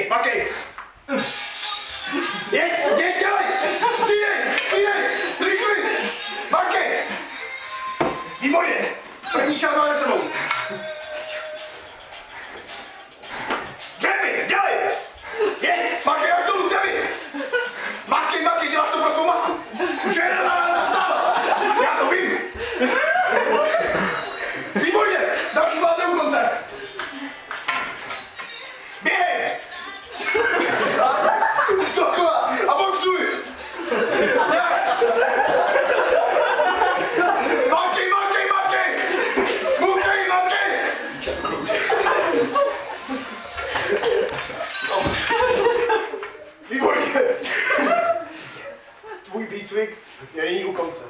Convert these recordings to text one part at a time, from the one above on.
makej! Jeď, dělej! Střídej! Rychle! Makej! Výborně! První část máme za sebou. Dřepy, dělej! Jeď, makej až dolů, dřepy! Makej, děláš to pro svou matku! Už je nastávat! Já to vím! Výborně! Další máte u konce! Běhej! Dokola! A boxuj! Makej! Makej! Výborně! Tvůj výcvik je nyní u konce.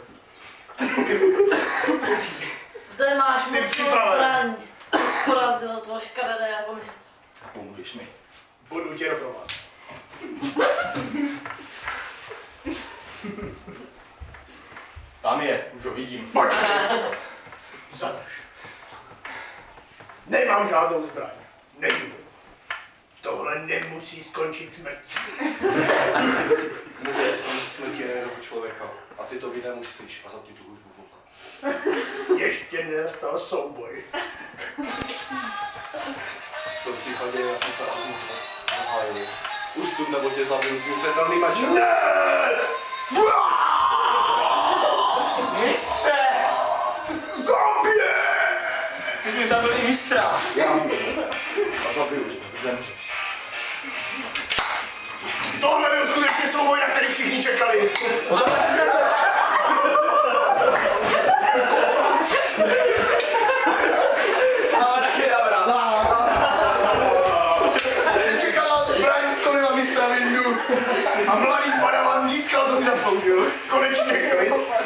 Zde máš mocnou zbraň. Porazilo tvoj škaredé a pomysl. Pomůžeš mi. Budu tě doprovázet. Tam je, už ho vidím. Pojď! Zadrž. Nemám žádnou zbraň. Nejdu. Tohle nemusí skončit smrtí. Může skončit smrtí jednoho člověka. A ty to vy nemusíš a za ty tu hudbu vokat. Ještě nenastal souboj. V tom případě já jsem se zahájil. Ustup nebo tě zabiju svým světelným mečem. Ne! Mistře! Zombie! Ty jsi mi zabil i mistra. Já vím. A zabiju tě, zemřeš. Tohle byl skutečně souboj, na který všichni čekali. Ale taky dobrá. Nečekala zbraň skolila mistra Windu a mladý padavan získal, co si zasloužil. Konečně klid.